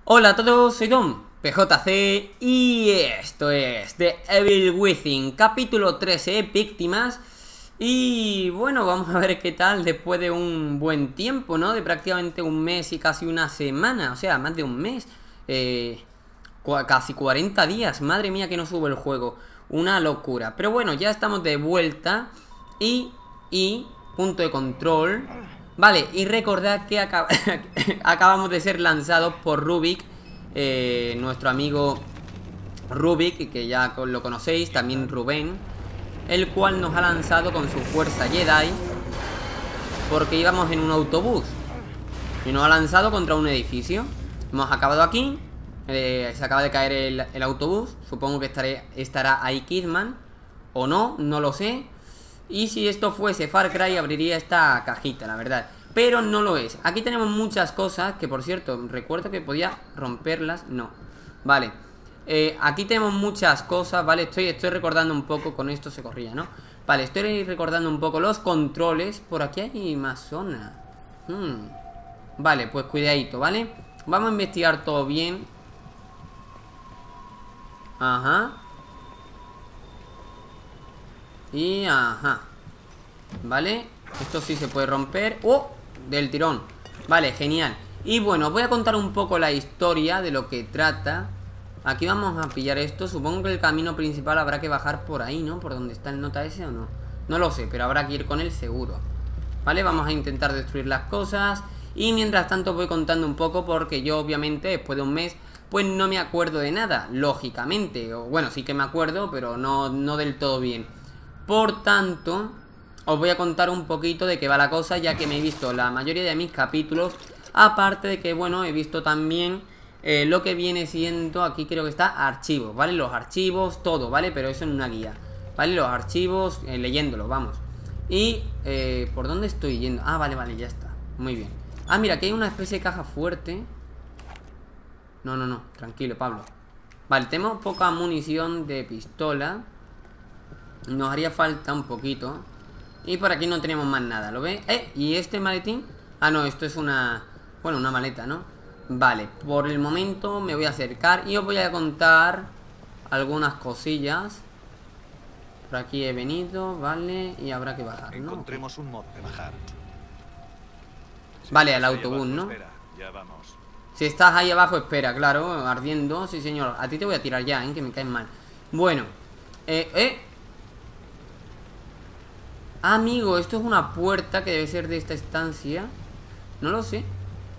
Hola a todos, soy Don PJC y esto es The Evil Within, capítulo 13, víctimas. Y bueno, vamos a ver qué tal después de un buen tiempo, ¿no? De prácticamente un mes y casi una semana, o sea, más de un mes. Casi 40 días, madre mía que no sube el juego, una locura. Pero bueno, ya estamos de vuelta y punto de control. Vale, y recordad que acabamos de ser lanzados por Rubik, nuestro amigo Rubik, que ya lo conocéis, también Rubén, el cual nos ha lanzado con su fuerza Jedi porque íbamos en un autobús y nos ha lanzado contra un edificio. Hemos acabado aquí, se acaba de caer el autobús. Supongo que estará ahí Kidman o no, no lo sé. Y si esto fuese Far Cry abriría esta cajita, la verdad, pero no lo es. Aquí tenemos muchas cosas que, por cierto, recuerdo que podía romperlas. No, vale. Aquí tenemos muchas cosas, ¿vale? Estoy recordando un poco, con esto se corría, ¿no? Vale, estoy recordando un poco los controles. Por aquí hay más zona. Vale, pues cuidadito, ¿vale? Vamos a investigar todo bien. Ajá. Y ajá. Vale, esto sí se puede romper. ¡Oh! Del tirón. Vale, genial. Y bueno, voy a contar un poco la historia de lo que trata. Aquí vamos a pillar esto. Supongo que el camino principal habrá que bajar por ahí, ¿no? Por donde está el nota ese o no. No lo sé, pero habrá que ir con él seguro. Vale, vamos a intentar destruir las cosas. Y mientras tanto voy contando un poco, porque yo obviamente después de un mes pues no me acuerdo de nada, lógicamente. O, bueno, sí que me acuerdo, pero no del todo bien. Por tanto, os voy a contar un poquito de qué va la cosa, ya que me he visto la mayoría de mis capítulos. Aparte de que, bueno, he visto también lo que viene siendo, aquí creo que está, archivos, ¿vale? Los archivos, todo, ¿vale? Pero eso en una guía, ¿vale? Los archivos, leyéndolo, vamos. Y, ¿por dónde estoy yendo? Ah, vale, vale, ya está, muy bien. Ah, mira, aquí hay una especie de caja fuerte. No, tranquilo, Pablo. Vale, tenemos poca munición de pistola. Nos haría falta un poquito. Y por aquí no tenemos más nada, ¿lo ve? ¿Y este maletín? Ah, no, esto es una... bueno, una maleta, ¿no? Vale, por el momento me voy a acercar y os voy a contar algunas cosillas. Por aquí he venido, vale, y habrá que bajar, ¿no? Encontremos un modo de bajar. Vale, al autobús, ¿no? Espera, ya vamos. Si estás ahí abajo, espera, claro, ardiendo. Sí, señor, a ti te voy a tirar ya, que me caes mal. Bueno, amigo, esto es una puerta que debe ser de esta estancia. No lo sé.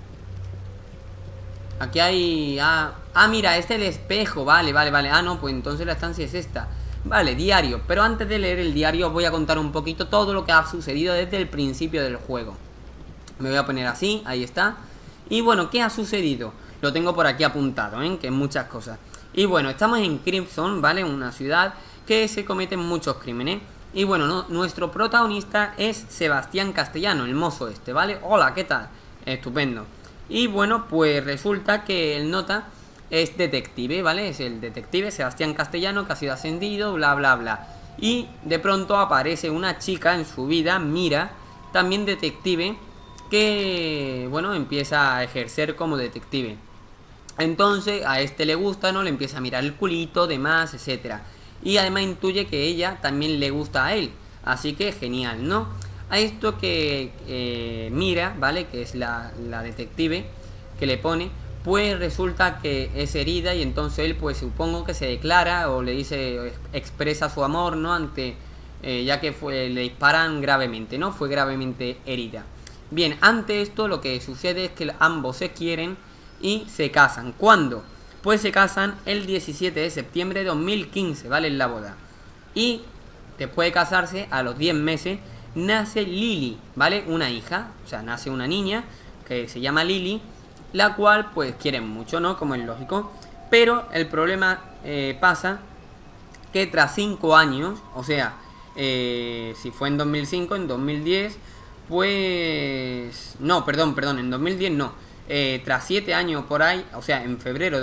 Aquí hay... mira, este es el espejo. Vale. Ah, no, pues entonces la estancia es esta. Vale, diario. Pero antes de leer el diario os voy a contar un poquito todo lo que ha sucedido desde el principio del juego. Me voy a poner así, ahí está. Y bueno, ¿qué ha sucedido? Lo tengo por aquí apuntado, que es muchas cosas. Y bueno, estamos en Crimson, ¿vale? Una ciudad que se cometen muchos crímenes. Y bueno, nuestro protagonista es Sebastián Castellano, el mozo este, ¿vale? Hola, ¿qué tal? Estupendo. Y bueno, pues resulta que el nota es detective, ¿vale? Es el detective Sebastián Castellano, que ha sido ascendido, bla, bla, bla. Y de pronto aparece una chica en su vida, Mira, también detective, que, bueno, empieza a ejercer como detective. Entonces a este le gusta, ¿no? Le empieza a mirar el culito, demás, etcétera. Y además intuye que ella también le gusta a él. Así que genial, ¿no? A esto que Mira, ¿vale? Que es la detective que le pone, pues resulta que es herida. Y entonces él, pues supongo que se declara o le dice, expresa su amor, ¿no? Ante, ya que le disparan gravemente, ¿no? Fue gravemente herida. Bien, ante esto lo que sucede es que ambos se quieren y se casan. ¿Cuándo? Pues se casan el 17 de septiembre de 2015, ¿vale? En la boda. Y después de casarse, a los 10 meses, nace Lily, ¿vale? Una hija, o sea, nace una niña que se llama Lily, la cual pues quieren mucho, ¿no? Como es lógico. Pero el problema pasa que tras 5 años, o sea, si fue en 2005, en 2010... pues... no, perdón, en 2010 no. Tras 7 años por ahí, o sea, en febrero de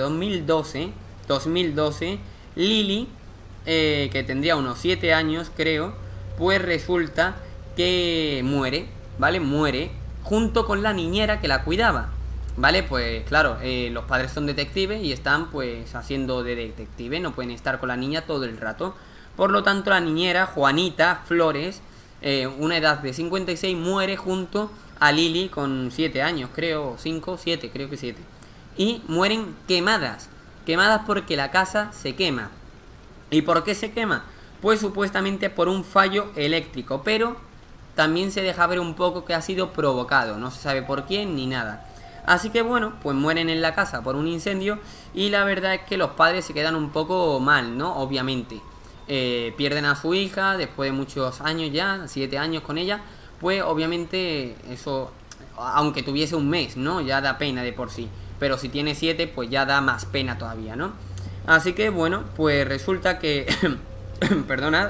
2012, Lily, que tendría unos 7 años, creo, pues resulta que muere, ¿vale? Muere junto con la niñera que la cuidaba. ¿vale? Pues claro, los padres son detectives y están pues haciendo de detective, no pueden estar con la niña todo el rato. Por lo tanto, la niñera, Juanita Flores, una edad de 56, muere junto a Lili con 7 años, creo, 5, 7, creo que 7. Y mueren quemadas, quemadas porque la casa se quema. ¿Y por qué se quema? Pues supuestamente por un fallo eléctrico, pero también se deja ver un poco que ha sido provocado, no se sabe por quién ni nada. Así que bueno, pues mueren en la casa por un incendio y la verdad es que los padres se quedan un poco mal, ¿no? Obviamente. Pierden a su hija después de muchos años ya, 7 años con ella, pues obviamente eso, aunque tuviese un mes, ¿no? Ya da pena de por sí, pero si tiene 7, pues ya da más pena todavía, ¿no? Así que bueno, pues resulta que, perdonad,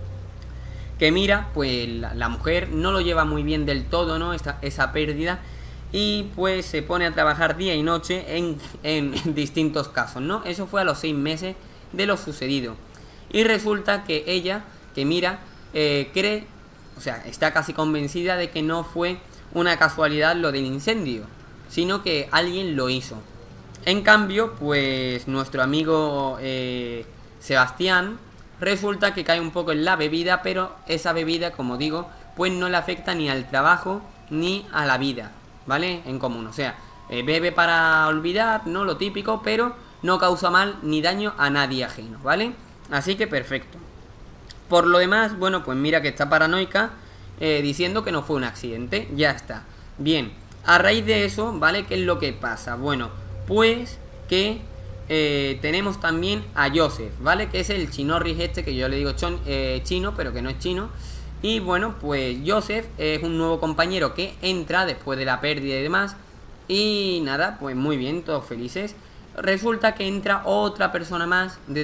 que Mira, pues la mujer no lo lleva muy bien del todo, ¿no? Esa pérdida. Y pues se pone a trabajar día y noche en distintos casos, ¿no? Eso fue a los 6 meses de lo sucedido. Y resulta que ella, que Mira, cree, o sea, está casi convencida de que no fue una casualidad lo del incendio, sino que alguien lo hizo. En cambio, pues nuestro amigo Sebastián resulta que cae un poco en la bebida, pero esa bebida, como digo, pues no le afecta ni al trabajo ni a la vida, ¿vale? En común, o sea, bebe para olvidar, ¿no? Lo típico, pero no causa mal ni daño a nadie ajeno, ¿vale? Así que perfecto. Por lo demás, bueno, pues Mira que está paranoica, diciendo que no fue un accidente, ya está. Bien, a raíz de eso, ¿vale? ¿Qué es lo que pasa? Bueno, pues que tenemos también a Joseph, ¿vale? Que es el chinorris este, que yo le digo chino, pero que no es chino. Y bueno, pues Joseph es un nuevo compañero que entra después de la pérdida y demás. Y nada, pues muy bien, todos felices. Resulta que entra otra persona más de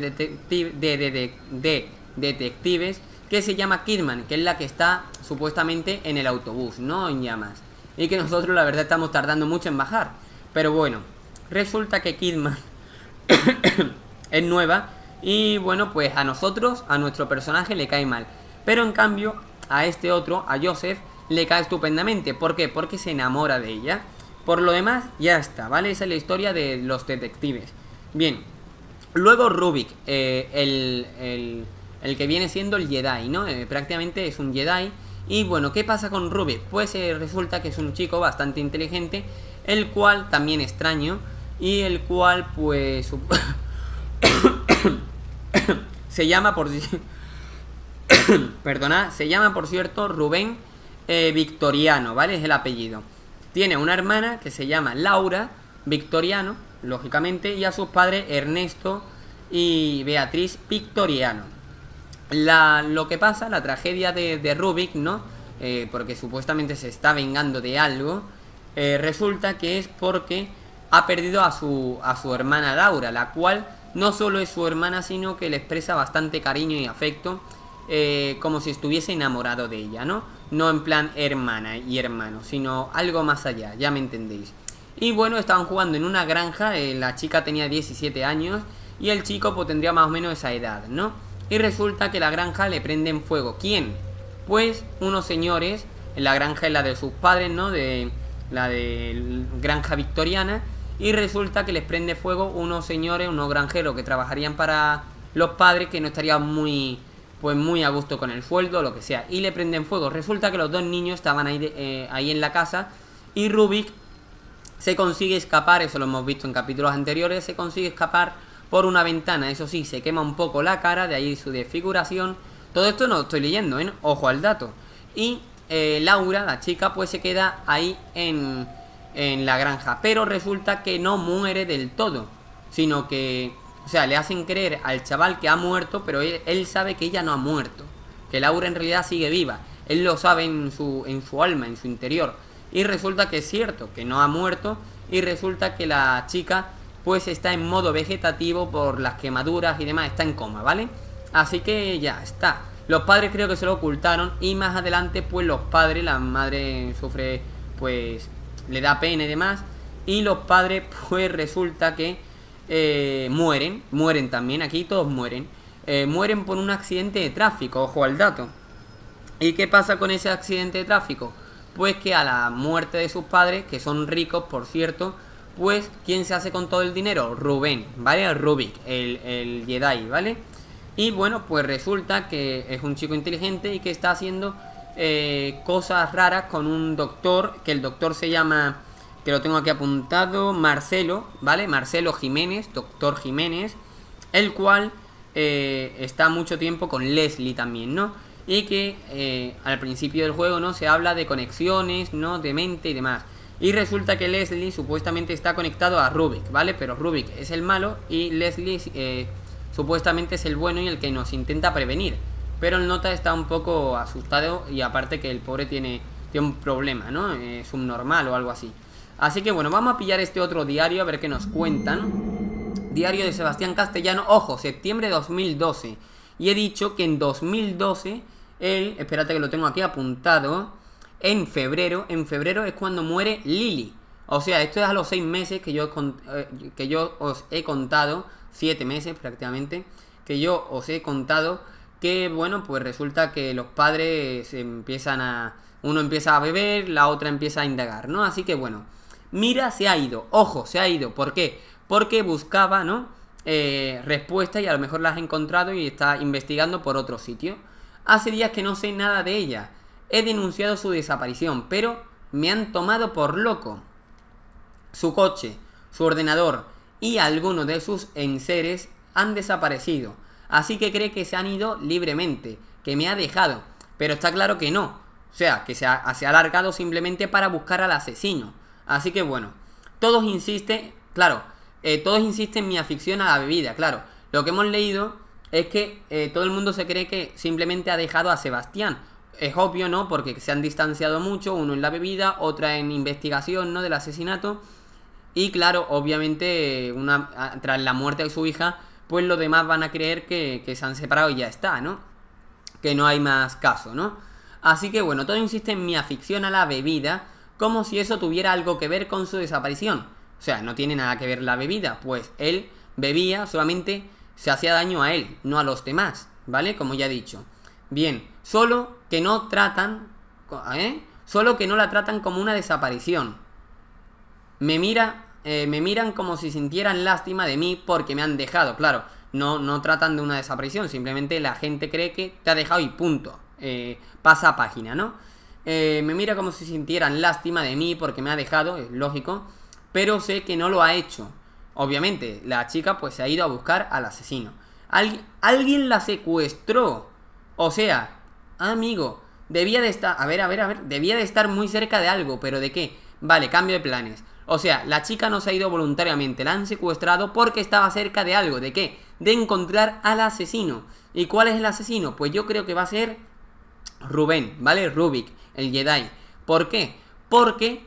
detectives que se llama Kidman, que es la que está supuestamente en el autobús, ¿no? En llamas. Y que nosotros la verdad estamos tardando mucho en bajar. Pero bueno, resulta que Kidman es nueva y bueno, pues a nosotros, a nuestro personaje le cae mal. Pero en cambio, a este otro, a Joseph, le cae estupendamente. ¿Por qué? Porque se enamora de ella. Por lo demás, ya está, ¿vale? Esa es la historia de los detectives. Bien, luego Rubik, el que viene siendo el Jedi, ¿no? Prácticamente es un Jedi. Y bueno, ¿qué pasa con Rubik? Pues resulta que es un chico bastante inteligente, el cual también extraño, y el cual pues se llama por perdona, se llama por cierto Rubén Victoriano, ¿vale? Es el apellido. Tiene una hermana que se llama Laura Victoriano, lógicamente, y a sus padres Ernesto y Beatriz Victoriano. Lo que pasa, la tragedia de Rubik, ¿no? Porque supuestamente se está vengando de algo. Resulta que es porque ha perdido a su hermana Laura, la cual no solo es su hermana, sino que le expresa bastante cariño y afecto, como si estuviese enamorado de ella, ¿no? No en plan hermana y hermano, sino algo más allá, ya me entendéis. Y bueno, estaban jugando en una granja, la chica tenía 17 años y el chico pues tendría más o menos esa edad, ¿no? Y resulta que la granja le prende en fuego. ¿Quién? Pues unos señores, la granja es la de sus padres, ¿no? La de granja victoriana. Y resulta que les prende fuego unos señores, unos granjeros que trabajarían para los padres, que no estarían muy a gusto con el sueldo o lo que sea, y le prenden fuego. Resulta que los dos niños estaban ahí en la casa y Rubik se consigue escapar, eso lo hemos visto en capítulos anteriores, se consigue escapar por una ventana. Eso sí, se quema un poco la cara, de ahí su desfiguración. Todo esto no lo estoy leyendo, ¿eh? Ojo al dato. Y Laura, la chica, pues se queda ahí en la granja, pero resulta que no muere del todo, sino que, o sea, le hacen creer al chaval que ha muerto, pero él sabe que ella no ha muerto, que Laura en realidad sigue viva. Él lo sabe en su alma, en su interior. Y resulta que es cierto, que no ha muerto. Y resulta que la chica pues está en modo vegetativo por las quemaduras y demás, está en coma, ¿vale? Así que ya está. Los padres creo que se lo ocultaron y más adelante pues los padres, la madre sufre, pues le da pena y demás. Y los padres pues resulta que mueren también, aquí todos mueren. Mueren por un accidente de tráfico, ojo al dato. ¿Y qué pasa con ese accidente de tráfico? Pues que a la muerte de sus padres, que son ricos por cierto, pues ¿quién se hace con todo el dinero? Rubén, ¿vale? Rubik, el Jedi, ¿vale? Y bueno, pues resulta que es un chico inteligente y que está haciendo cosas raras con un doctor, que el doctor se llama, que lo tengo aquí apuntado, Marcelo, ¿vale? Marcelo Jiménez, doctor Jiménez, el cual está mucho tiempo con Leslie también, ¿no? Y que al principio del juego, ¿no? Se habla de conexiones, ¿no? De mente y demás. Y resulta que Leslie supuestamente está conectado a Rubik, ¿vale? Pero Rubik es el malo y Leslie supuestamente es el bueno y el que nos intenta prevenir. Pero el nota está un poco asustado y aparte que el pobre tiene un problema, ¿no? Subnormal o algo así. Así que bueno, vamos a pillar este otro diario a ver qué nos cuentan. Diario de Sebastián Castellano, ojo, septiembre de 2012. Y he dicho que en 2012, espérate que lo tengo aquí apuntado, en febrero es cuando muere Lily. O sea, esto es a los 6 meses que yo os he contado, 7 meses prácticamente, que yo os he contado que, bueno, pues resulta que los padres uno empieza a beber, la otra empieza a indagar, ¿no? Así que bueno, Mira se ha ido, ojo, se ha ido, ¿por qué? Porque buscaba, ¿no? Respuestas y a lo mejor las ha encontrado y está investigando por otro sitio. Hace días que no sé nada de ella. He denunciado su desaparición, pero me han tomado por loco. Su coche, su ordenador y algunos de sus enseres han desaparecido. Así que cree que se han ido libremente, que me ha dejado. Pero está claro que no. O sea, que se ha alargado simplemente para buscar al asesino. Así que bueno, todos insisten, claro, todos insisten en mi afición a la bebida, claro. Lo que hemos leído es que todo el mundo se cree que simplemente ha dejado a Sebastián. Es obvio, ¿no? Porque se han distanciado mucho, uno en la bebida, otra en investigación, ¿no? Del asesinato. Y claro, obviamente, tras la muerte de su hija, pues los demás van a creer que se han separado y ya está, ¿no? Que no hay más caso, ¿no? Así que bueno, todo insiste en mi afición a la bebida, como si eso tuviera algo que ver con su desaparición. O sea, no tiene nada que ver la bebida, pues él bebía, solamente se hacía daño a él, no a los demás, ¿vale? Como ya he dicho. Bien, solo que no la tratan como una desaparición. Me miran como si sintieran lástima de mí porque me han dejado. Claro, no tratan de una desaparición, simplemente la gente cree que te ha dejado y punto. Pasa a página, ¿no? Me mira como si sintieran lástima de mí porque me ha dejado, es lógico, pero sé que no lo ha hecho. Obviamente, la chica pues se ha ido a buscar al asesino. Alguien la secuestró. O sea, amigo, debía de estar, debía de estar muy cerca de algo, pero ¿de qué? Vale, cambio de planes. O sea, la chica no se ha ido voluntariamente, la han secuestrado porque estaba cerca de algo. ¿De qué? De encontrar al asesino. ¿Y cuál es el asesino? Pues yo creo que va a ser Rubén, ¿vale? Rubik, el Jedi. ¿Por qué? Porque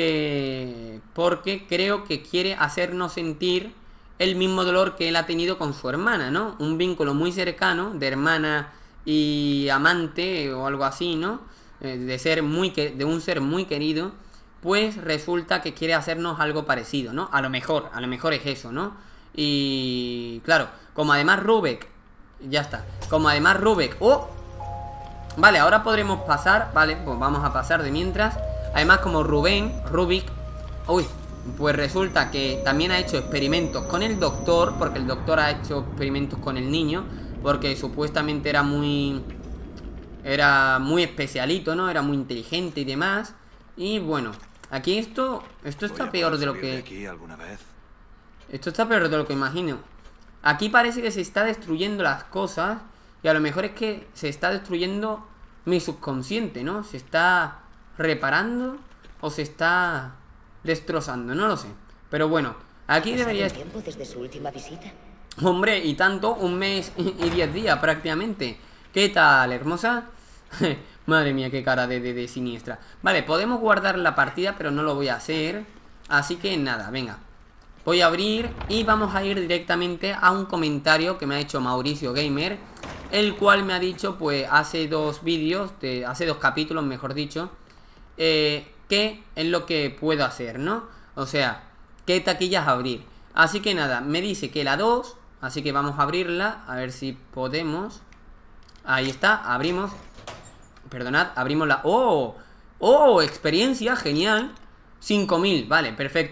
creo que quiere hacernos sentir el mismo dolor que él ha tenido con su hermana, ¿no? Un vínculo muy cercano de hermana y amante o algo así, ¿no? De un ser muy querido. Pues resulta que quiere hacernos algo parecido, ¿no? A lo mejor es eso, ¿no? Y claro, como además Rubik, ya está, como además Rubik, ¡oh! Vale, ahora podremos pasar, vale, pues vamos a pasar de mientras. Además como Rubik, uy, pues resulta que también ha hecho experimentos con el doctor, porque el doctor ha hecho experimentos con el niño, porque supuestamente era muy especialito, ¿no? Era muy inteligente y demás. Y bueno, aquí esto está peor de lo que... Esto está peor de lo que imagino. Aquí parece que se está destruyendo las cosas. Y a lo mejor es que se está destruyendo mi subconsciente, ¿no? Se está reparando o se está destrozando, no lo sé. Pero bueno, aquí debería... ¿Tiempo desde su última visita? Hombre, y tanto, 1 mes y 10 días prácticamente. ¿Qué tal, hermosa? Madre mía, qué cara de siniestra. Vale, podemos guardar la partida, pero no lo voy a hacer. Así que nada, venga. Voy a abrir y vamos a ir directamente a un comentario que me ha hecho Mauricio Gamer, el cual me ha dicho, pues, hace 2 vídeos, hace 2 capítulos, mejor dicho, qué es lo que puedo hacer, ¿no? O sea, qué taquillas abrir. Así que nada, me dice que la 2, así que vamos a abrirla, a ver si podemos. Ahí está, abrimos. Perdonad, abrimos la... ¡Oh! ¡Oh! Experiencia, genial. 5000, vale, perfecto.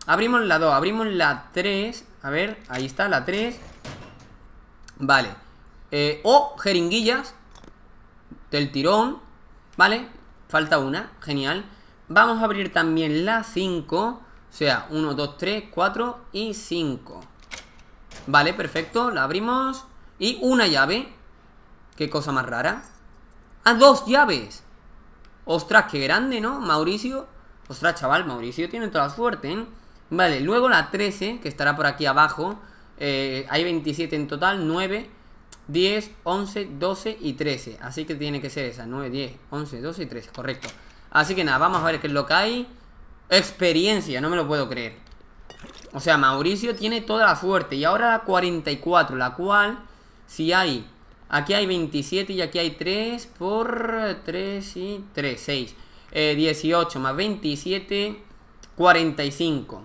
Abrimos la 2, abrimos la 3. A ver, ahí está, la 3. Vale. Jeringuillas del tirón. Vale, falta una, genial. Vamos a abrir también la 5. O sea, 1, 2, 3, 4 y 5. Vale, perfecto, la abrimos. Y una llave. Qué cosa más rara. ¡Ah, 2 llaves! Ostras, qué grande, ¿no? Mauricio. Ostras, chaval, Mauricio tiene toda la suerte, ¿eh? Vale, luego la 13, que estará por aquí abajo. Hay 27 en total, 9, 10, 11, 12 y 13. Así que tiene que ser esa, 9, 10, 11, 12 y 13, correcto. Así que nada, vamos a ver qué es lo que hay. Experiencia, no me lo puedo creer. O sea, Mauricio tiene toda la suerte. Y ahora la 44, la cual, si hay... Aquí hay 27 y aquí hay 3 por 3 y 3, 6. 18 más 27, 45.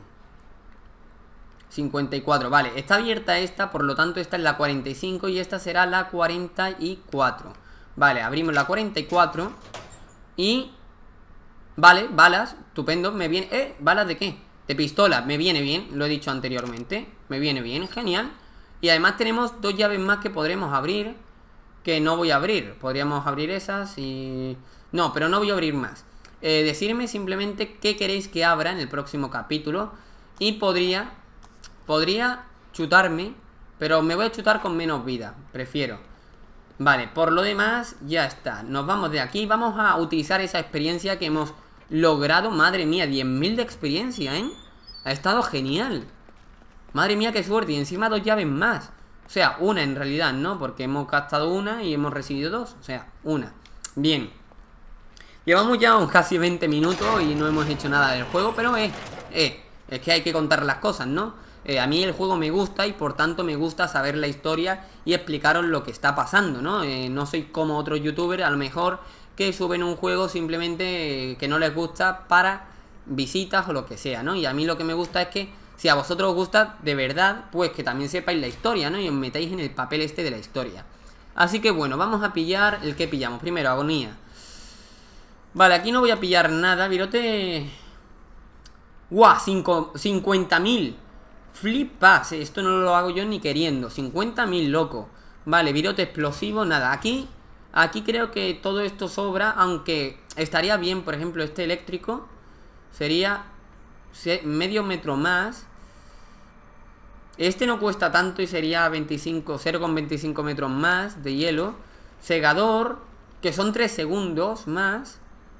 54, vale, está abierta esta, por lo tanto esta es la 45 y esta será la 44. Vale, abrimos la 44 y... Vale, balas, estupendo, me viene... ¿balas de qué? De pistola, me viene bien, lo he dicho anteriormente. Me viene bien, genial. Y además tenemos 2 llaves más que podremos abrir, que no voy a abrir. Podríamos abrir esas y... No, pero no voy a abrir más. Decirme simplemente qué queréis que abra en el próximo capítulo. Y podría chutarme, pero me voy a chutar con menos vida, prefiero. Vale, por lo demás ya está. Nos vamos de aquí, vamos a utilizar esa experiencia que hemos logrado. Madre mía, 10.000 de experiencia, ¿eh? Ha estado genial. Madre mía, qué suerte, y encima 2 llaves más. O sea, una en realidad, ¿no? Porque hemos gastado una y hemos recibido 2. O sea, una. Bien. Llevamos ya casi 20 minutos y no hemos hecho nada del juego, pero es que hay que contar las cosas, ¿no? A mí el juego me gusta y por tanto me gusta saber la historia y explicaros lo que está pasando, ¿no? No soy como otros youtubers, a lo mejor, que suben un juego simplemente que no les gusta para visitas o lo que sea, ¿no? Y a mí lo que me gusta es que si a vosotros os gusta de verdad, pues que también sepáis la historia, ¿no? Y os metáis en el papel este de la historia. Así que bueno, vamos a pillar el que pillamos. Primero, agonía. Vale, aquí no voy a pillar nada, virote. ¡Guau! 50.000. Flipas, esto no lo hago yo ni queriendo. 50.000, loco. Vale, virote explosivo, nada. Aquí creo que todo esto sobra, aunque estaría bien, por ejemplo, este eléctrico. Sería medio metro más. Este no cuesta tanto y sería 0,25 metros más de hielo. Segador, que son 3 segundos más.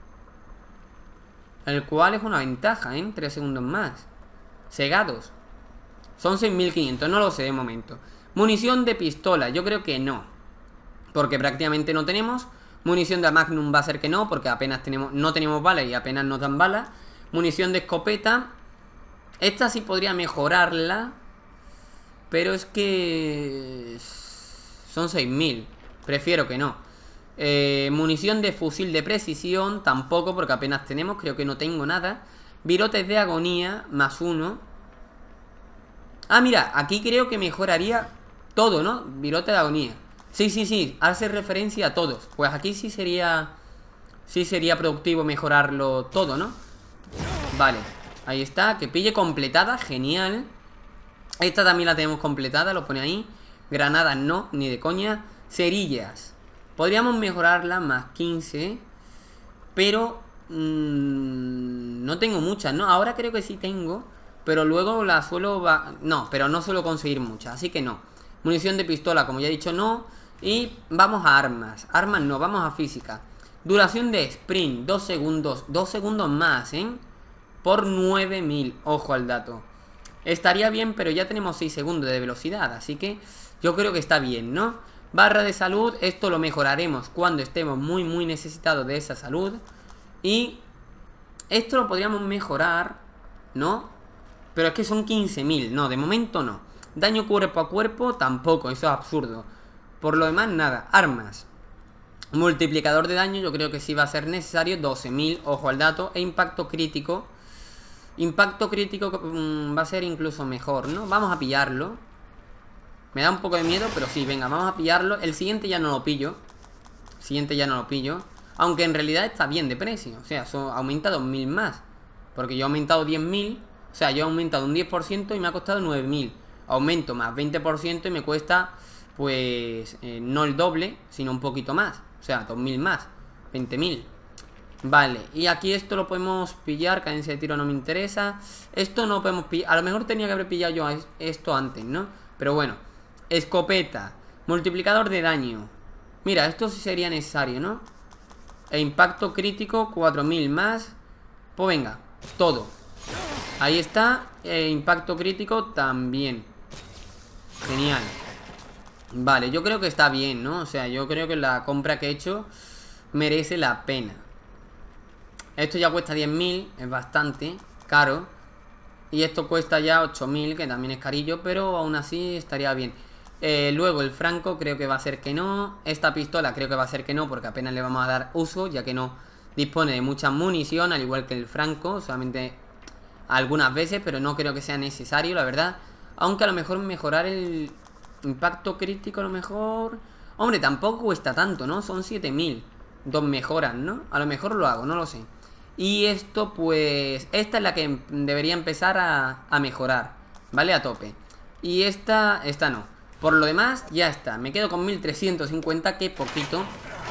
El cual es una ventaja, ¿eh? 3 segundos más. Segados. Son 6.500, no lo sé de momento. Munición de pistola, yo creo que no. Porque prácticamente no tenemos. Munición de Magnum va a ser que no, porque apenas no tenemos balas y apenas nos dan balas. Munición de escopeta. Esta sí podría mejorarla. Pero es que... son 6.000. Prefiero que no. Munición de fusil de precisión. Tampoco, porque apenas tenemos. Creo que no tengo nada. Virotes de agonía. Más 1. Ah, mira, aquí creo que mejoraría todo, ¿no? Virote de agonía. Sí. Hace referencia a todos. Pues aquí sí sería productivo mejorarlo todo, ¿no? Vale, ahí está, que pille completada, genial. Esta también la tenemos completada, lo pone ahí. Granadas no, ni de coña. Cerillas, podríamos mejorarla más 15. Pero no tengo muchas, ¿no? Ahora creo que sí tengo, pero luego la suelo... No, pero no suelo conseguir muchas, así que no. Munición de pistola, como ya he dicho, no. Y vamos a armas. Armas no, vamos a física. Duración de sprint, 2 segundos. 2 segundos más, ¿eh? Por 9.000, ojo al dato. Estaría bien, pero ya tenemos 6 segundos de velocidad, así que yo creo que está bien, ¿no? Barra de salud, esto lo mejoraremos cuando estemos muy necesitados de esa salud. Y esto lo podríamos mejorar, ¿no? Pero es que son 15.000, no, de momento no. Daño cuerpo a cuerpo tampoco, eso es absurdo. Por lo demás, nada. Armas. Multiplicador de daño, yo creo que sí va a ser necesario, 12.000, ojo al dato. E impacto crítico. Impacto crítico va a ser incluso mejor, ¿no? Vamos a pillarlo. Me da un poco de miedo, pero sí, venga, vamos a pillarlo. El siguiente ya no lo pillo. Aunque en realidad está bien de precio. O sea, eso aumenta 2.000 más. Porque yo he aumentado 10.000. O sea, yo he aumentado un 10% y me ha costado 9.000. Aumento más 20% y me cuesta, pues, no el doble, sino un poquito más. O sea, 2.000 más, 20.000. Vale, y aquí esto lo podemos pillar. Cadencia de tiro no me interesa. Esto no podemos pillar. A lo mejor tenía que haber pillado yo esto antes, ¿no? Pero bueno. Escopeta. Multiplicador de daño. Mira, esto sí sería necesario, ¿no? E impacto crítico, 4.000 más. Pues venga, todo. Ahí está. Impacto crítico también. Genial. Vale, yo creo que está bien, ¿no? O sea, yo creo que la compra que he hecho merece la pena. Esto ya cuesta 10.000, es bastante caro. Y esto cuesta ya 8.000, que también es carillo, pero aún así estaría bien. Luego el franco creo que va a ser que no. Esta pistola creo que va a ser que no, porque apenas le vamos a dar uso, ya que no dispone de mucha munición, al igual que el franco, solamente algunas veces, pero no creo que sea necesario, la verdad. Aunque a lo mejor mejorar el impacto crítico, a lo mejor... Hombre, tampoco cuesta tanto, ¿no? Son 7.000. Dos mejoras, ¿no? A lo mejor lo hago, no lo sé. Y esto, pues... Esta es la que debería empezar a mejorar, ¿vale? A tope. Y esta no. Por lo demás, ya está. Me quedo con 1.350, que poquito.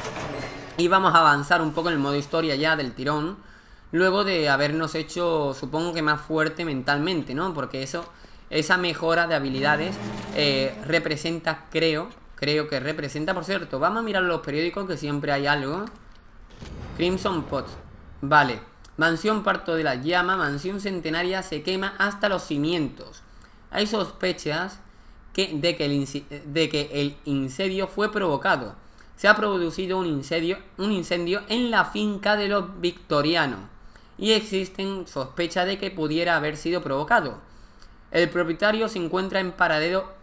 Y vamos a avanzar un poco en el modo historia ya del tirón. Luego de habernos hecho, supongo que más fuerte mentalmente, ¿no? Porque esa mejora de habilidades representa, creo que representa, por cierto. Vamos a mirar los periódicos, que siempre hay algo. Crimson Pot. Vale. Mansión Parto de la Llama. Mansión centenaria se quema hasta los cimientos. Hay sospechas de que el incendio fue provocado. Se ha producido un incendio en la finca de los victorianos. Y existen sospechas de que pudiera haber sido provocado. El propietario se encuentra en paradero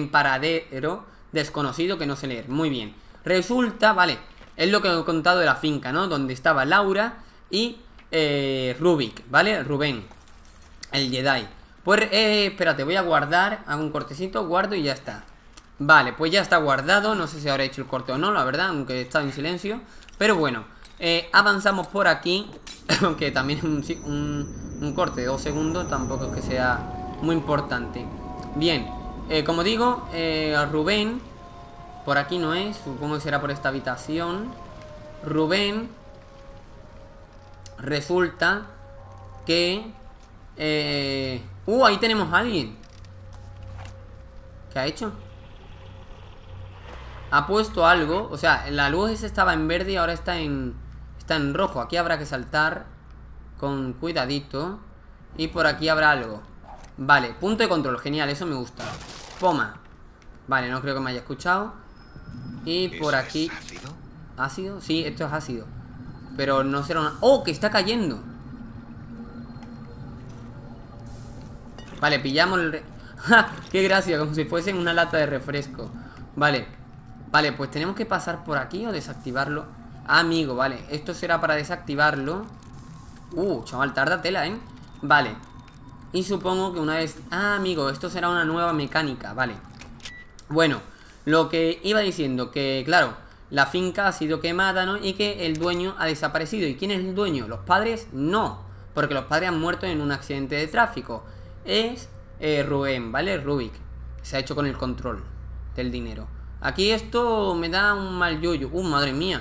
desconocido, que no sé leer. Muy bien. Resulta, vale, es lo que he contado de la finca, ¿no? Donde estaba Laura y Rubik, ¿vale? Rubén, el Jedi. Pues, espérate, voy a guardar. Hago un cortecito, guardo y ya está. Vale, pues ya está guardado. No sé si habrá hecho el corte o no, la verdad, aunque he estado en silencio. Pero bueno, avanzamos por aquí. Aunque también un corte de 2 segundos tampoco es que sea muy importante. Bien, como digo, Rubén, por aquí no es, supongo que será por esta habitación. Rubén, resulta que... ahí tenemos a alguien. ¿Qué ha hecho? Ha puesto algo. O sea, la luz esa estaba en verde y ahora está en rojo. Aquí habrá que saltar con cuidadito. Y por aquí habrá algo. Vale, punto de control, genial, eso me gusta. Poma. Vale, no creo que me haya escuchado. Y por aquí... ¿Es ácido? ¿Ácido? Sí, esto es ácido. Pero no será una... ¡Oh, que está cayendo! Vale, pillamos el... ¡Ja! ¡Qué gracia! Como si fuese una lata de refresco. Vale. Vale, pues tenemos que pasar por aquí o desactivarlo. Ah, amigo, vale. Esto será para desactivarlo. Chaval, tarda tela, ¿eh? Vale. Y supongo que una vez... Ah, amigo, esto será una nueva mecánica, vale. Bueno, lo que iba diciendo, que claro, la finca ha sido quemada, ¿no? Y que el dueño ha desaparecido. ¿Y quién es el dueño? ¿Los padres? No, porque los padres han muerto en un accidente de tráfico. Es Rubén, ¿vale? Rubik. Se ha hecho con el control del dinero. Aquí esto me da un mal yuyu. Madre mía.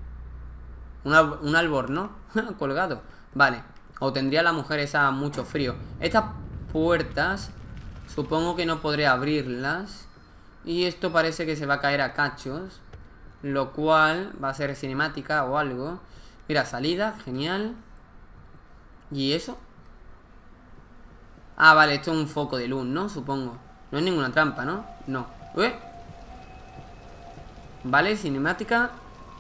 Un albornoz colgado. Vale. O tendría la mujer esa mucho frío. Estas puertas supongo que no podré abrirlas. Y esto parece que se va a caer a cachos. Lo cual va a ser cinemática o algo. Mira, salida, genial. ¿Y eso? Ah, vale, esto es un foco de luz, ¿no? Supongo. No es ninguna trampa, ¿no? No. Vale, cinemática.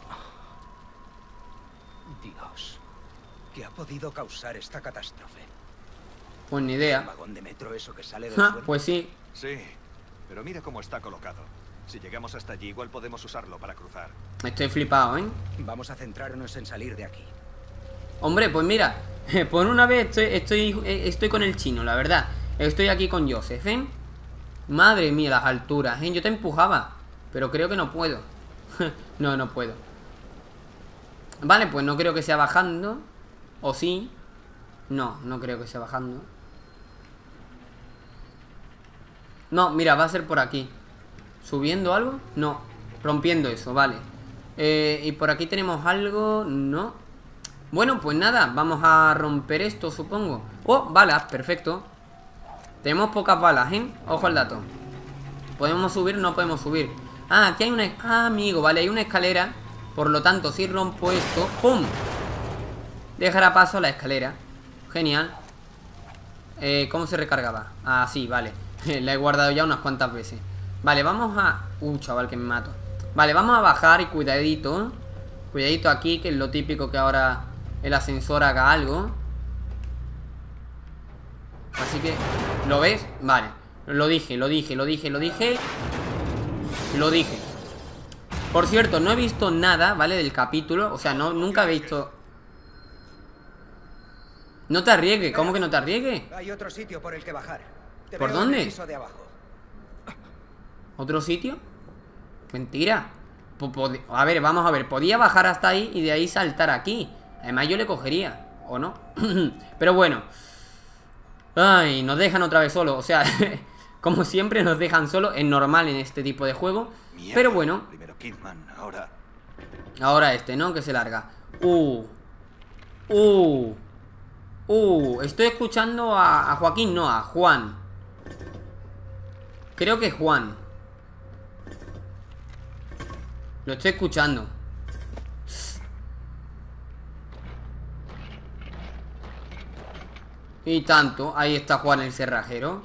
Dios, ¿qué ha podido causar esta catástrofe? Pues ni ¿El idea. vagón de metro eso que sale del suelo? Pues sí. Sí, pero mira cómo está colocado. Si llegamos hasta allí, igual podemos usarlo para cruzar. Estoy flipado, ¿eh? Vamos a centrarnos en salir de aquí. Hombre, pues mira, por una vez estoy con el chino, la verdad. Estoy aquí con Joseph, ¿eh? Madre mía, las alturas, ¿eh? Yo te empujaba, pero creo que no puedo. No puedo. Vale, pues no creo que sea bajando. ¿O sí? No creo que sea bajando. No, mira, va a ser por aquí. ¿Subiendo algo? No. Rompiendo eso, vale. Y por aquí tenemos algo. No. Bueno, pues nada, vamos a romper esto, supongo. Oh, balas, perfecto. Tenemos pocas balas, ¿eh? Ojo al dato. ¿Podemos subir? No podemos subir. Ah, aquí hay una... Ah, amigo, vale, hay una escalera. Por lo tanto, si rompo esto, ¡pum! Dejará paso a la escalera. Genial. ¿Cómo se recargaba? Ah, sí, vale. La he guardado ya unas cuantas veces. Vale, vamos a... chaval, que me mato. Vale, vamos a bajar y cuidadito. Cuidadito aquí, que es lo típico que ahora el ascensor haga algo. Así que... ¿Lo ves? Vale. Lo dije. Por cierto, no he visto nada, ¿vale? Del capítulo. O sea, nunca he visto... No te arriesgues. ¿Cómo que no te arriesgues? Hay otro sitio por el que bajar. Te ¿Por veo en el dónde? piso de abajo. ¿Otro sitio? Mentira. A ver, vamos a ver. Podía bajar hasta ahí y de ahí saltar aquí. Además yo le cogería. ¿O no? Pero bueno. Ay, nos dejan otra vez solo. O sea, como siempre nos dejan solo. Es normal en este tipo de juego. Mierda. Pero bueno. Primero Kidman, ahora... Ahora este, ¿no? Que se larga. Estoy escuchando a Joaquín, no, a Juan. Creo que es Juan. Lo estoy escuchando. Y tanto, ahí está Juan el cerrajero.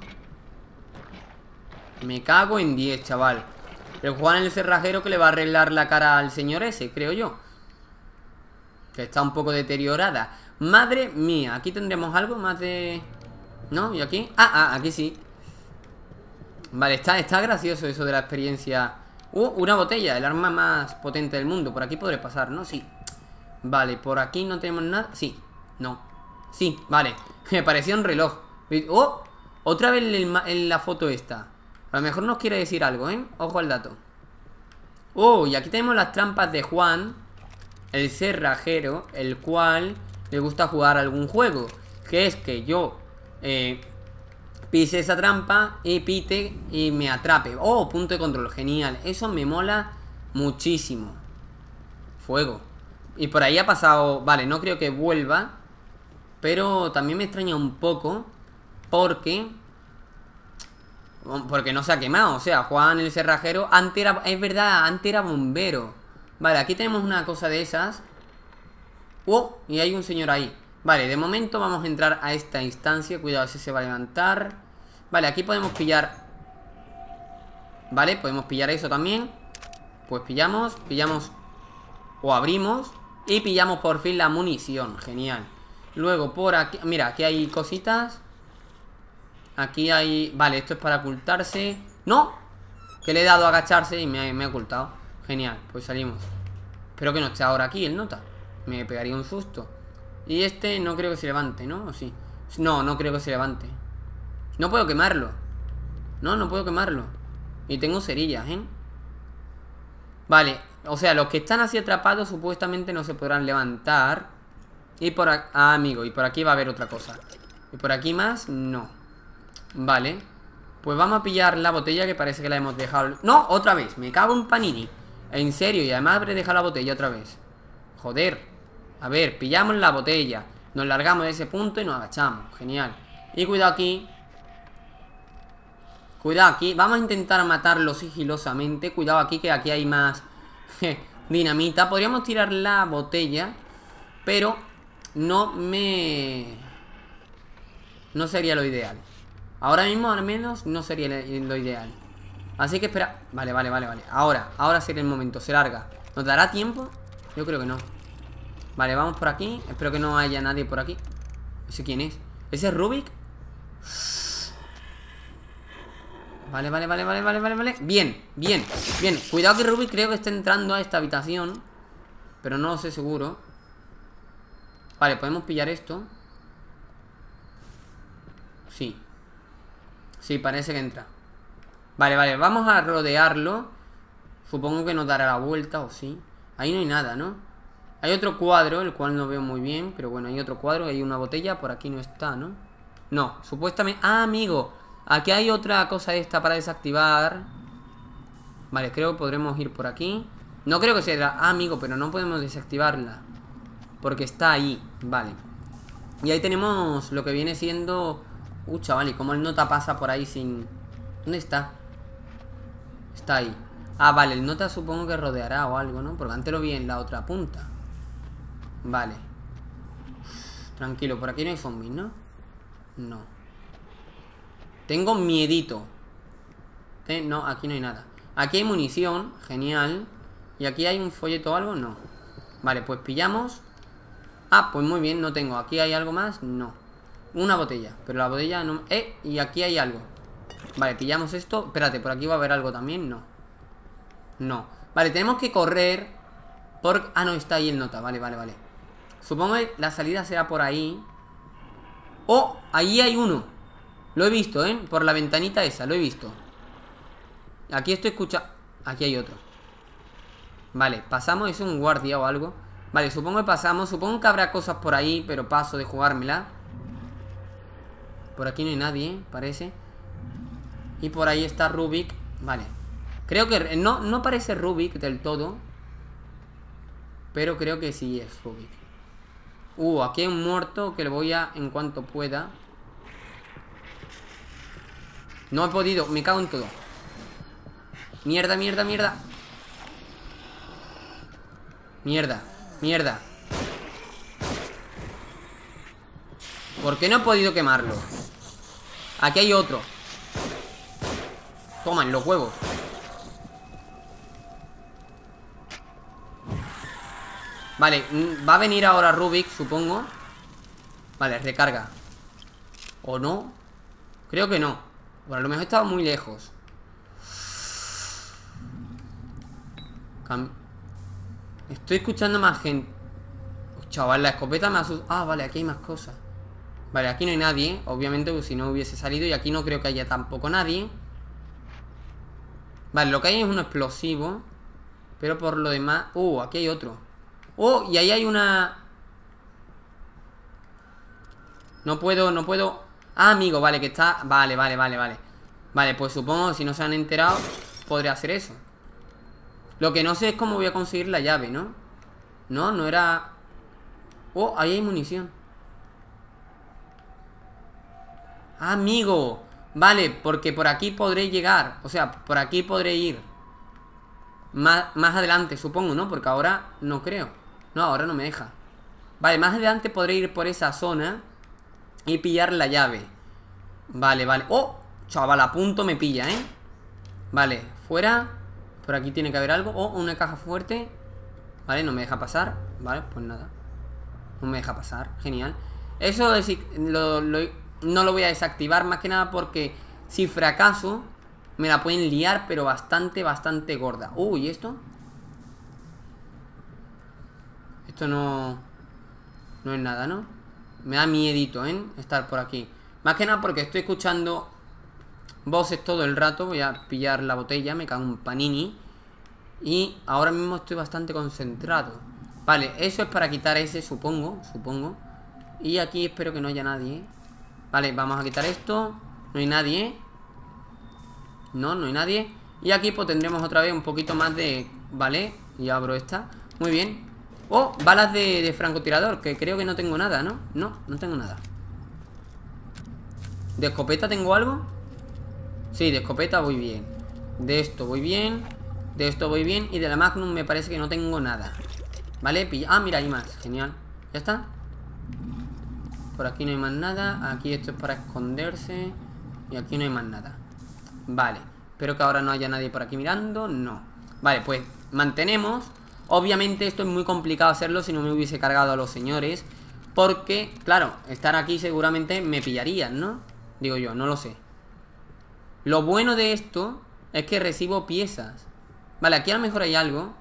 Me cago en 10, chaval. El Juan el cerrajero que le va a arreglar la cara al señor ese, creo yo. Que está un poco deteriorada. Madre mía, aquí tendremos algo más de... ¿No? ¿Y aquí? Aquí sí. Vale, está gracioso eso de la experiencia. Una botella, el arma más potente del mundo. Por aquí podré pasar, ¿no? Sí. Vale, por aquí no tenemos nada. Sí, no. Sí, vale. Me parecía un reloj. ¡Oh! Otra vez en la foto esta. A lo mejor nos quiere decir algo, ¿eh? Ojo al dato. Oh, y aquí tenemos las trampas de Juan, el cerrajero, el cual le gusta jugar algún juego. Que es que yo pise esa trampa y pite y me atrape. Oh, punto de control, genial. Eso me mola muchísimo. Fuego. Y por ahí ha pasado... Vale, no creo que vuelva, pero también me extraña un poco porque no se ha quemado. O sea, Juan el cerrajero antes era... Es verdad, antes era bombero. Vale, aquí tenemos una cosa de esas. Oh, y hay un señor ahí. Vale, de momento vamos a entrar a esta instancia. Cuidado si se va a levantar. Vale, aquí podemos pillar. Vale, podemos pillar eso también. Pues pillamos o abrimos. Y pillamos por fin la munición, genial. Luego por aquí, mira, aquí hay cositas. Aquí hay... Vale, esto es para ocultarse. ¡No! Que le he dado a agacharse y me he ocultado. Genial, pues salimos. Espero que no esté ahora aquí el nota. Me pegaría un susto. Y este no creo que se levante, ¿no? ¿O sí? No creo que se levante. No puedo quemarlo. No puedo quemarlo. Y tengo cerillas, ¿eh? Vale, o sea, los que están así atrapados supuestamente no se podrán levantar. Y por aquí... amigo, y por aquí va a haber otra cosa. Y por aquí más, no. Vale. Pues vamos a pillar la botella que parece que la hemos dejado... ¡No! Otra vez, me cago en Panini. En serio, y además habré dejado la botella otra vez. Joder. A ver, pillamos la botella. Nos largamos de ese punto y nos agachamos. Genial. Y cuidado aquí. Cuidado aquí. Vamos a intentar matarlo sigilosamente. Cuidado aquí, que aquí hay más dinamita. Podríamos tirar la botella, pero no sería lo ideal. Ahora mismo al menos no sería lo ideal. Así que espera. Vale. Ahora sería el momento. Se larga. ¿Nos dará tiempo? Yo creo que no. Vale, vamos por aquí. Espero que no haya nadie por aquí. ¿Ese quién es? ¿Ese es Rubik? Vale. Bien. Cuidado que Rubik creo que está entrando a esta habitación, pero no lo sé seguro. Vale, podemos pillar esto. Sí, parece que entra. Vale, vamos a rodearlo. Supongo que nos dará la vuelta, o sí. Ahí no hay nada, ¿no? Hay otro cuadro, el cual no veo muy bien, pero bueno, hay otro cuadro, hay una botella. Por aquí no está, ¿no? No, supuestamente... amigo. Aquí hay otra cosa esta para desactivar. Vale, creo que podremos ir por aquí. No creo que sea... Ah, amigo, pero no podemos desactivarla porque está ahí, vale. Y ahí tenemos lo que viene siendo... chaval, ¿y cómo el nota pasa por ahí sin...? ¿Dónde está? Está ahí. Ah, vale, el nota supongo que rodeará o algo, ¿no? Porque antes lo vi en la otra punta. Vale. Tranquilo, por aquí no hay zombies, ¿no? No. Tengo miedito. No, aquí no hay nada. Aquí hay munición, genial. ¿Y aquí hay un folleto o algo? No. Vale, pues pillamos. Ah, pues muy bien, no tengo. ¿Aquí hay algo más? No. Una botella, pero la botella no... y aquí hay algo. Vale, pillamos esto. Espérate, por aquí va a haber algo también. No. No. Vale, tenemos que correr por... Ah, no, está ahí el nota. Vale, vale, vale. Supongo que la salida será por ahí. ¡Oh! Ahí hay uno. Lo he visto, ¿eh? Por la ventanita esa, lo he visto. Aquí estoy escuchando... Aquí hay otro. Vale, pasamos, es un guardia o algo. Vale, supongo que pasamos. Supongo que habrá cosas por ahí, pero paso de jugármela. Por aquí no hay nadie, parece. Y por ahí está Rubik. Vale. Creo que... No parece Rubik del todo, pero creo que sí es Rubik. Aquí hay un muerto que lo voy a... En cuanto pueda. No he podido, me cago en todo. Mierda, mierda, mierda. Mierda, mierda. ¿Por qué no he podido quemarlo? Aquí hay otro. Toman los huevos. Vale, va a venir ahora Rubik, supongo. Vale, recarga. ¿O no? Creo que no. Bueno, a lo mejor estaba muy lejos. Estoy escuchando más gente. Chaval, la escopeta me asusta. Ah, vale, aquí hay más cosas. Vale, aquí no hay nadie, obviamente, pues si no hubiese salido. Y aquí no creo que haya tampoco nadie. Vale, lo que hay es un explosivo. Pero por lo demás... aquí hay otro. Y ahí hay una... No puedo... Ah, amigo, vale, que está... Vale. Vale, pues supongo que si no se han enterado podré hacer eso. Lo que no sé es cómo voy a conseguir la llave, ¿no? No era... ahí hay munición. Ah, amigo. Vale, porque por aquí podré llegar. O sea, por aquí podré ir más adelante, supongo, ¿no? Porque ahora no creo. No, ahora no me deja. Vale, más adelante podré ir por esa zona y pillar la llave. Vale. Chaval, a punto me pilla, ¿eh? Vale, fuera. Por aquí tiene que haber algo. Una caja fuerte. Vale, no me deja pasar. Vale, pues nada. No me deja pasar, genial. Eso no lo voy a desactivar. Más que nada porque si fracaso me la pueden liar, pero bastante gorda. ¿Y esto? Esto no es nada, ¿no? Me da miedito, ¿eh? Estar por aquí. Más que nada porque estoy escuchando voces todo el rato. Voy a pillar la botella, me cago un panini. Y ahora mismo estoy bastante concentrado. Vale, eso es para quitar ese, supongo. Y aquí espero que no haya nadie, ¿eh? Vale, vamos a quitar esto. No hay nadie, ¿eh? No hay nadie. Y aquí pues tendremos otra vez un poquito más de... Vale, y abro esta. Muy bien. Balas de francotirador, que creo que no tengo nada, ¿no? No tengo nada. ¿De escopeta tengo algo? Sí, de escopeta voy bien. De esto voy bien. De esto voy bien. Y de la Magnum me parece que no tengo nada. Vale, mira, hay más, genial. ¿Ya está? Por aquí no hay más nada. Aquí esto es para esconderse. Y aquí no hay más nada. Vale, espero que ahora no haya nadie por aquí mirando. No. Vale, pues mantenemos. Obviamente esto es muy complicado hacerlo si no me hubiese cargado a los señores. Porque, claro, estar aquí seguramente me pillarían, ¿no? Digo yo, no lo sé. Lo bueno de esto es que recibo piezas. Vale, aquí a lo mejor hay algo.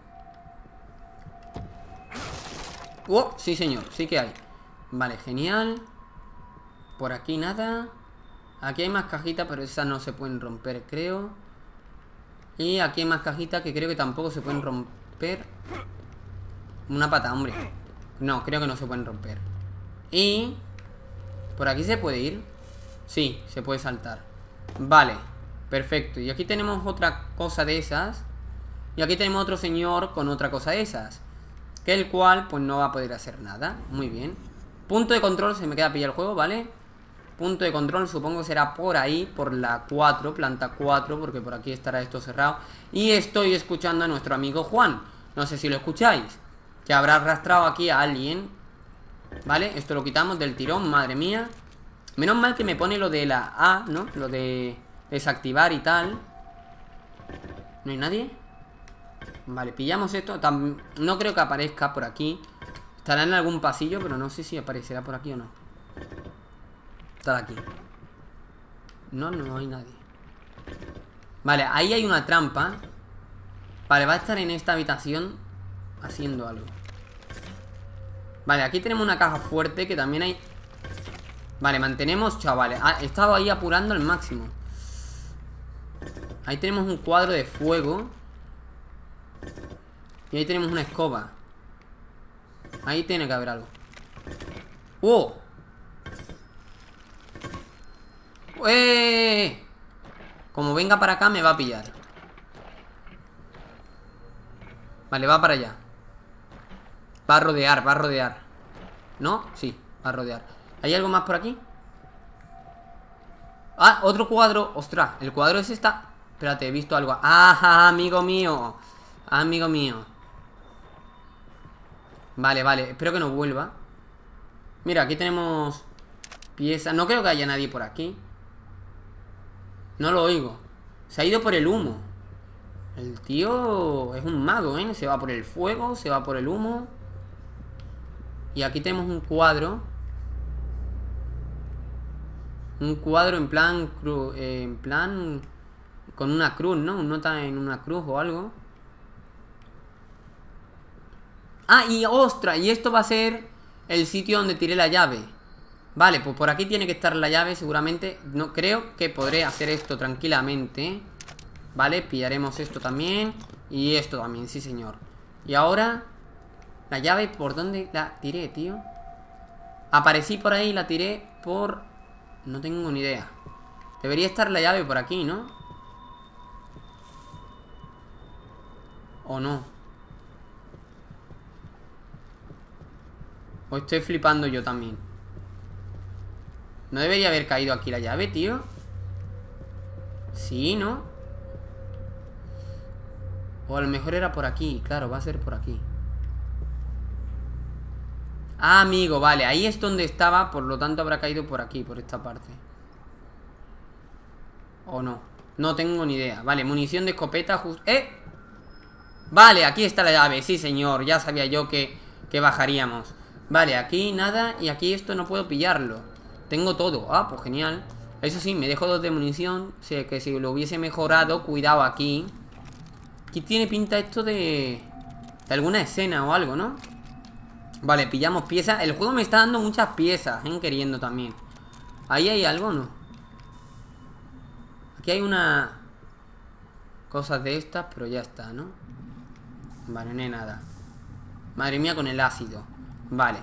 Sí señor, sí que hay. Vale, genial. Por aquí nada. Aquí hay más cajitas, pero esas no se pueden romper, creo. Y aquí hay más cajitas que creo que tampoco se pueden romper. Una pata, hombre. No, creo que no se pueden romper. Y... ¿por aquí se puede ir? Sí, se puede saltar. Vale, perfecto. Y aquí tenemos otra cosa de esas. Y aquí tenemos otro señor con otra cosa de esas, que el cual pues no va a poder hacer nada. Muy bien. Punto de control, se me queda pillar el juego, ¿vale? Punto de control supongo que será por ahí, por la 4, planta 4, porque por aquí estará esto cerrado. Y estoy escuchando a nuestro amigo Juan. No sé si lo escucháis, que habrá arrastrado aquí a alguien. Vale, esto lo quitamos del tirón, madre mía. Menos mal que me pone lo de la A, ¿no? Lo de desactivar y tal. ¿No hay nadie? Vale, pillamos esto. No creo que aparezca por aquí. Estará en algún pasillo, pero no sé si aparecerá por aquí o no. Está aquí. No, no hay nadie. Vale, ahí hay una trampa. Vale, va a estar en esta habitación haciendo algo. Vale, aquí tenemos una caja fuerte que también hay... Vale, mantenemos, chavales. He estado ahí apurando al máximo. Ahí tenemos un cuadro de fuego. Y ahí tenemos una escoba. Ahí tiene que haber algo. ¡Oh! ¡Eh! Como venga para acá me va a pillar. Vale, va para allá. Va a rodear, va a rodear. ¿No? Sí, va a rodear. ¿Hay algo más por aquí? Ah, otro cuadro. Ostras, el cuadro es esta. Espérate, he visto algo. ¡Ah, amigo mío! Amigo mío. Vale, vale, espero que no vuelva. Mira, aquí tenemos piezas. No creo que haya nadie por aquí. No lo oigo. Se ha ido por el humo. El tío es un mago, ¿eh? Se va por el fuego, se va por el humo. Y aquí tenemos un cuadro. Un cuadro en plan con una cruz, ¿no? Un nota en una cruz o algo. Ah, y ostras, y esto va a ser el sitio donde tiré la llave. Vale, pues por aquí tiene que estar la llave seguramente. No creo que podré hacer esto tranquilamente. Vale, pillaremos esto también. Y esto también, sí señor. Y ahora, la llave, ¿por dónde la tiré, tío? Aparecí por ahí y la tiré por... No tengo ni idea. Debería estar la llave por aquí, ¿no? ¿O no? O estoy flipando yo también. ¿No debería haber caído aquí la llave, tío? Sí, ¿no? O a lo mejor era por aquí. Claro, va a ser por aquí. Ah, amigo, vale. Ahí es donde estaba. Por lo tanto habrá caído por aquí, por esta parte. ¿O no? No tengo ni idea. Vale, munición de escopeta. Vale, aquí está la llave. Sí, señor. Ya sabía yo que bajaríamos. Vale, aquí nada. Y aquí esto no puedo pillarlo. Tengo todo. Ah, pues genial. Eso sí, me dejo 2 de munición. O sea, que si lo hubiese mejorado, cuidado aquí. Aquí tiene pinta esto de alguna escena o algo, ¿no? Vale, pillamos piezas. El juego me está dando muchas piezas, queriendo también. ¿Ahí hay algo o no? Aquí hay una... Cosas de estas, pero ya está, ¿no? Vale, no hay nada. Madre mía con el ácido. Vale.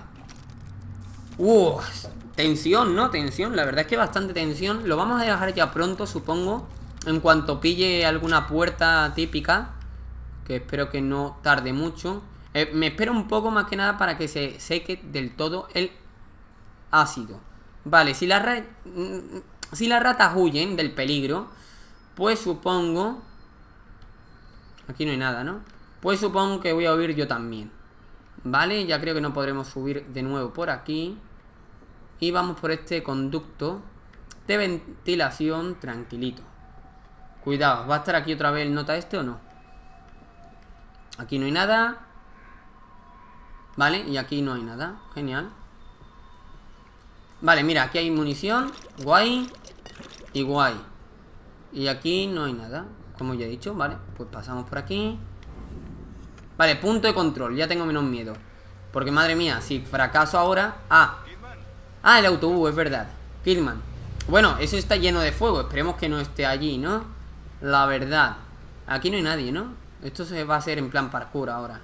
Tensión, ¿no? Tensión, la verdad es que bastante tensión. Lo vamos a dejar ya pronto, supongo. En cuanto pille alguna puerta típica, que espero que no tarde mucho. Me espero un poco más que nada para que se seque del todo el ácido. Vale, si las ratas huyen del peligro, pues supongo... Aquí no hay nada, ¿no? Pues supongo que voy a huir yo también. Vale, ya creo que no podremos subir de nuevo por aquí. Y vamos por este conducto de ventilación tranquilito. Cuidado, ¿va a estar aquí otra vez el nota este o no? Aquí no hay nada. Vale, y aquí no hay nada. Genial. Vale, mira, aquí hay munición. Guay. Y guay. Y aquí no hay nada, como ya he dicho, vale. Pues pasamos por aquí. Vale, punto de control, ya tengo menos miedo. Porque madre mía, si fracaso ahora... el autobús, es verdad. Killman. Bueno, eso está lleno de fuego. Esperemos que no esté allí, ¿no? La verdad. Aquí no hay nadie, ¿no? Esto se va a hacer en plan parkour ahora.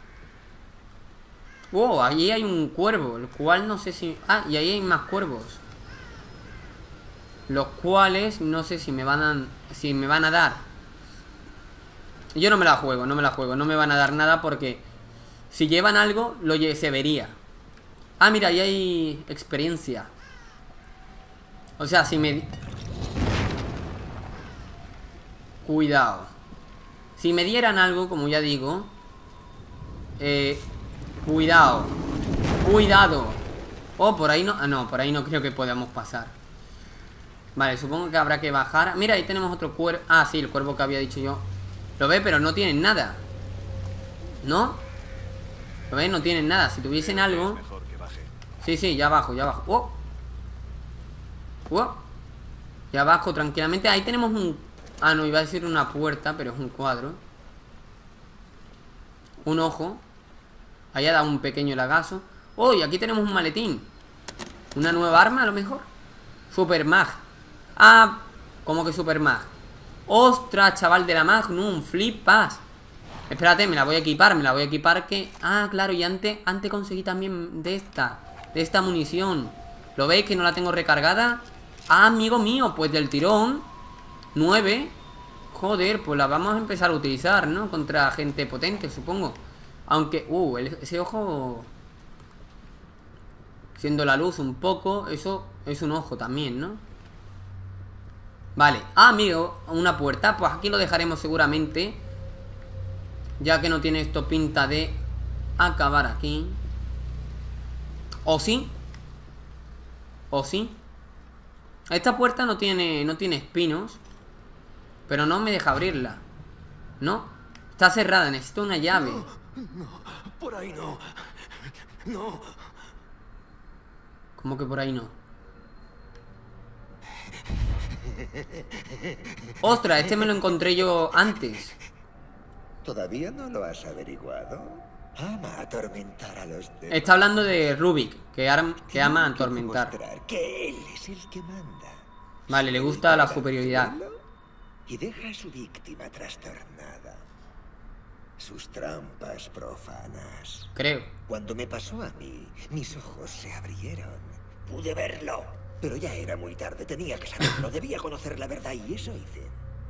Allí hay un cuervo, el cual no sé si... y ahí hay más cuervos. los cuales no sé si me van a dar. Yo no me la juego, no me van a dar nada porque si llevan algo, se vería. Ah, mira, ahí hay experiencia. O sea, si me... Cuidado. Si me dieran algo, como ya digo... Cuidado. Cuidado. Oh, por ahí no... Ah, no, por ahí no creo que podamos pasar. Vale, supongo que habrá que bajar. Mira, ahí tenemos otro cuervo. Ah, sí, el cuervo que había dicho yo. Lo ve, pero no tienen nada. ¿No? Lo ve, no tienen nada. Si tuviesen algo... Mejor que baje. Sí, sí, ya bajo, ya bajo. ¡Oh! ¡Oh! Ya bajo tranquilamente. Ahí tenemos un... Ah, no, iba a decir una puerta, pero es un cuadro. Un ojo. Ahí ha dado un pequeño lagazo. ¡Oh! Y aquí tenemos un maletín. Una nueva arma, a lo mejor. Super Mag. Ah, ¿cómo que Super Mag? ¡Ostras, chaval de la Magnum! ¡Flipas! Espérate, me la voy a equipar que... Ah, claro, y antes conseguí también de esta munición. ¿Lo veis que no la tengo recargada? Ah, amigo mío, pues del tirón 9. Joder, pues la vamos a empezar a utilizar, ¿no? Contra gente potente, supongo. Aunque, ese ojo... Siendo la luz un poco, eso es un ojo también, ¿no? Vale, ah, amigo, una puerta. Pues aquí lo dejaremos seguramente, ya que no tiene esto pinta de acabar aquí. ¿O sí? ¿O sí? Esta puerta no tiene espinos, pero no me deja abrirla. ¿No? Está cerrada, necesito una llave. No, por ahí no. No. ¿Cómo que por ahí no? ¡Ostras! Este me lo encontré yo antes. ¿Todavía no lo has averiguado? Ama atormentar a los demás. Está hablando de Rubik, que ama atormentar. Demostrar que él es el que manda. Vale, le gusta la superioridad. Y deja a su víctima trastornada. Sus trampas profanas. Creo. Cuando me pasó a mí, mis ojos se abrieron. Pude verlo. Pero ya era muy tarde, tenía que saberlo, debía conocer la verdad y eso hice.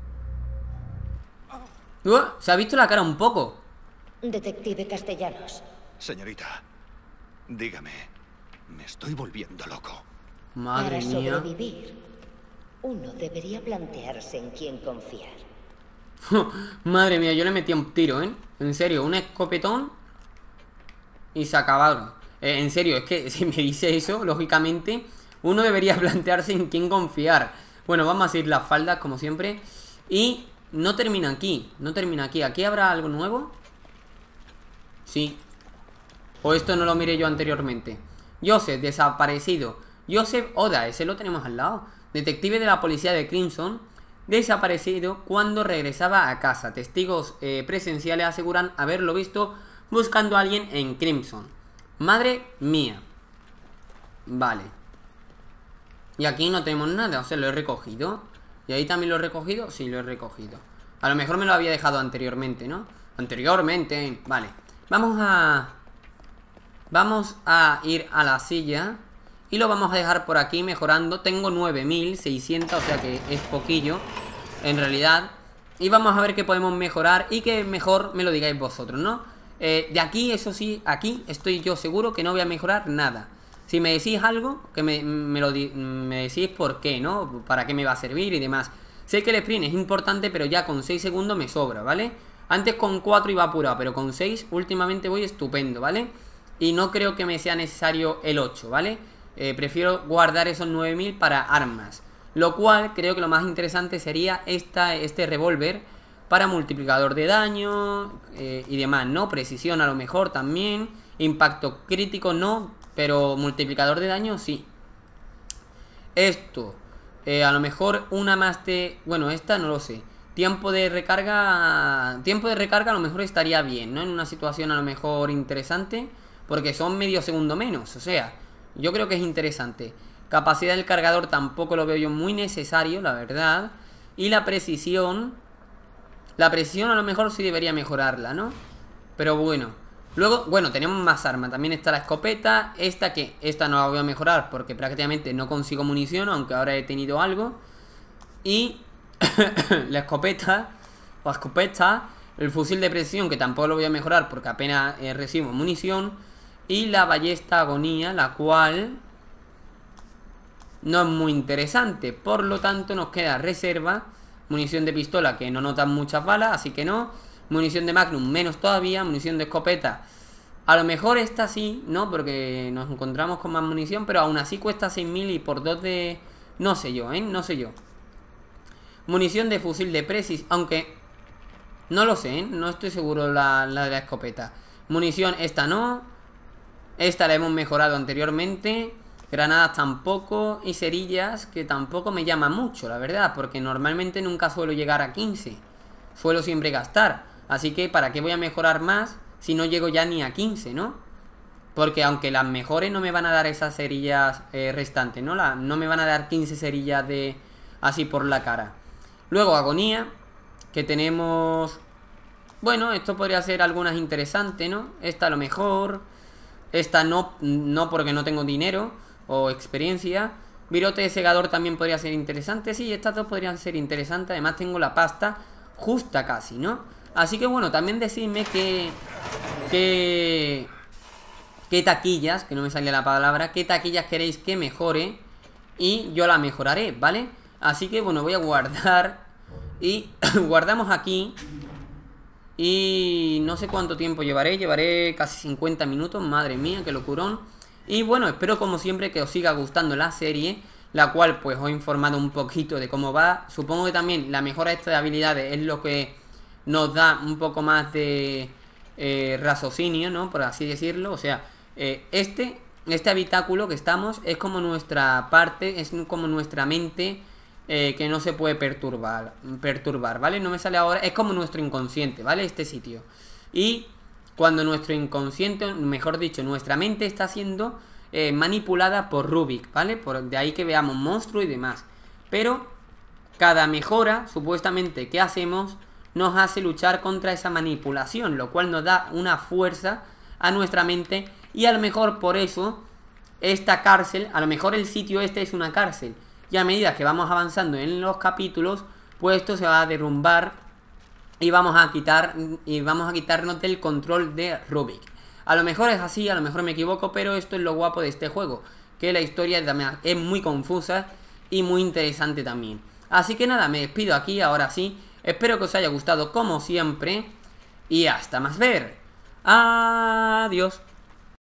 Se ha visto la cara un poco. Detective Castellanos. Señorita, dígame, me estoy volviendo loco. Madre Para mía. sobrevivir, uno debería plantearse en quién confiar. Madre mía, yo le metí un tiro, ¿eh? En serio, un escopetón y se acabaron. En serio, es que si me dice eso, lógicamente, uno debería plantearse en quién confiar. Bueno, vamos a ir las faldas, como siempre. Y no termina aquí, no termina aquí. ¿Aquí habrá algo nuevo? Sí. O esto no lo miré yo anteriormente. Joseph, desaparecido. Joseph Oda, ese lo tenemos al lado. Detective de la policía de Crimson, desaparecido cuando regresaba a casa. Testigos presenciales aseguran haberlo visto buscando a alguien en Crimson. Madre mía. Vale. Y aquí no tenemos nada, o sea, lo he recogido. ¿Y ahí también lo he recogido? Sí, lo he recogido. A lo mejor me lo había dejado anteriormente, ¿no? Anteriormente, vale. Vamos a ir a la silla y lo vamos a dejar por aquí mejorando. Tengo 9600, o sea que es poquillo en realidad. Y vamos a ver qué podemos mejorar y que mejor me lo digáis vosotros, ¿no? De aquí, eso sí, aquí estoy yo seguro que no voy a mejorar nada. Si me decís algo, que me decís por qué, ¿no? Para qué me va a servir y demás. Sé que el sprint es importante, pero ya con 6 segundos me sobra, ¿vale? Antes con 4 iba apurado, pero con 6 últimamente voy estupendo, ¿vale? Y no creo que me sea necesario el 8, ¿vale? Prefiero guardar esos 9000 para armas. Lo cual creo que lo más interesante sería este revólver para multiplicador de daño y demás, ¿no? Precisión a lo mejor también. Impacto crítico no, pero multiplicador de daño sí. Esto, a lo mejor una más de... Bueno, esta no lo sé. Tiempo de recarga a lo mejor estaría bien, ¿no? En una situación a lo mejor interesante, porque son medio segundo menos, o sea, yo creo que es interesante. Capacidad del cargador tampoco lo veo yo muy necesario, la verdad. Y la precisión a lo mejor sí debería mejorarla, ¿no? Pero bueno, Luego, bueno, tenemos más armas. También está la escopeta. Esta no la voy a mejorar porque prácticamente no consigo munición, aunque ahora he tenido algo. Y la escopeta, el fusil de precisión, que tampoco lo voy a mejorar porque apenas recibo munición. Y la ballesta agonía, la cual no es muy interesante. Por lo tanto nos queda reserva. Munición de pistola, que no notan muchas balas, así que no. Munición de Magnum, menos todavía. Munición de escopeta, a lo mejor esta sí, ¿no? Porque nos encontramos con más munición, pero aún así cuesta 6.000 y por 2 de... No sé yo, no sé yo. Munición de fusil de precis, aunque... No lo sé, no estoy seguro la de la escopeta. Munición, esta no. Esta la hemos mejorado anteriormente. Granadas tampoco. Y cerillas, que tampoco me llama mucho, la verdad, porque normalmente nunca suelo llegar a 15. Suelo siempre gastar. Así que, ¿para qué voy a mejorar más si no llego ya ni a 15, ¿no? Porque aunque las mejores no me van a dar esas cerillas restantes, ¿no? No me van a dar 15 cerillas de así por la cara. Luego, agonía, que tenemos... Bueno, esto podría ser algunas interesantes, ¿no? Esta a lo mejor. Esta no porque no tengo dinero o experiencia. Virote de segador también podría ser interesante. Sí, estas dos podrían ser interesantes. Además tengo la pasta justa casi, ¿no? Así que bueno, también decidme qué taquillas, que no me salía la palabra, qué taquillas queréis que mejore y yo la mejoraré, ¿vale? Así que bueno, voy a guardar y guardamos aquí. Y no sé cuánto tiempo llevaré casi 50 minutos, madre mía, qué locurón. Y bueno, espero como siempre que os siga gustando la serie, la cual pues os he informado un poquito de cómo va. Supongo que también la mejora de estas habilidades es lo que nos da un poco más de raciocinio, ¿no? Por así decirlo. O sea, este habitáculo que estamos es como nuestra parte, es como nuestra mente que no se puede perturbar, ¿vale? No me sale ahora, es como nuestro inconsciente, ¿vale? Este sitio. Y cuando nuestro inconsciente, mejor dicho, nuestra mente está siendo manipulada por Rubik, ¿vale? De ahí que veamos monstruos y demás. Pero cada mejora, supuestamente, que hacemos, nos hace luchar contra esa manipulación, lo cual nos da una fuerza a nuestra mente. Y a lo mejor por eso, esta cárcel, a lo mejor el sitio este es una cárcel. Y a medida que vamos avanzando en los capítulos, pues esto se va a derrumbar y vamos a quitarnos del control de Rubik. A lo mejor es así, a lo mejor me equivoco, pero esto es lo guapo de este juego, que la historia es muy confusa y muy interesante también. Así que nada, me despido aquí, ahora sí. Espero que os haya gustado como siempre y hasta más ver. Adiós.